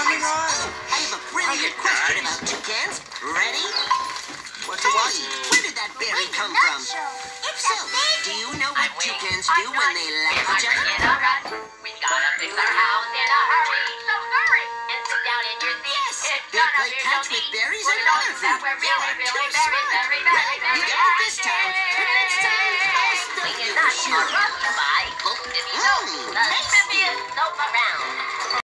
coming on. I have a brilliant question about toucans. Ready? What's a what? Where did that berry come from? If so, do you know what toucans do when they like each other? In a rush. We gotta fix our house in a hurry. So hurry and sit down in your seat. Yes, It's they gonna play be catch so with neat. berries We're and gonna other do that. food. We're really, They're really, too very, smart. very, Well, very, you very got it this time, but next time, I'll We stuff you did for not sure. brought to you by Goat Dippy Soap, the tasty. trippiest soap around.